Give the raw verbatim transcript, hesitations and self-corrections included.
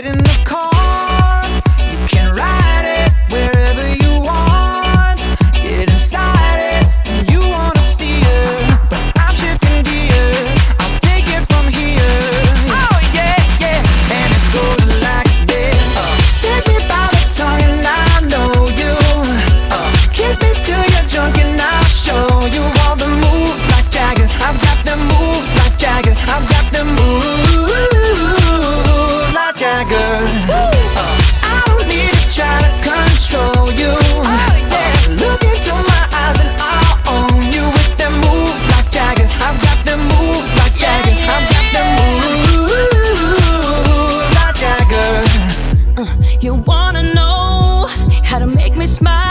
Get in the car, you can ride it wherever you want. Get inside it, and you wanna steer, but I'm shifting gears, I'll take it from here. Oh yeah, yeah, and it goes like this. uh, Take me by the tongue and I know you. uh, Kiss me till you're drunk and I'll show you all the moves like Jagger. I've got the moves like Jagger. I've got the moves like Jagger. uh, I don't need to try to control you. oh, yeah. uh, Look into my eyes and I'll own you with them moves like Jagger. I've got them moves like Jagger. I've got them moves like Jagger. Uh, you wanna know how to make me smile?